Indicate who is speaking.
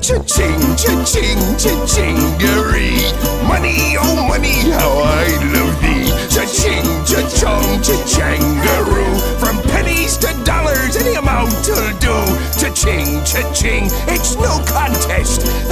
Speaker 1: Cha-ching, cha-ching, cha-chingery. Money, oh money, how I love thee. Cha-ching, cha-chong, cha-changaroo. From pennies to dollars, any amount will do. Cha-ching, cha-ching, it's no contest.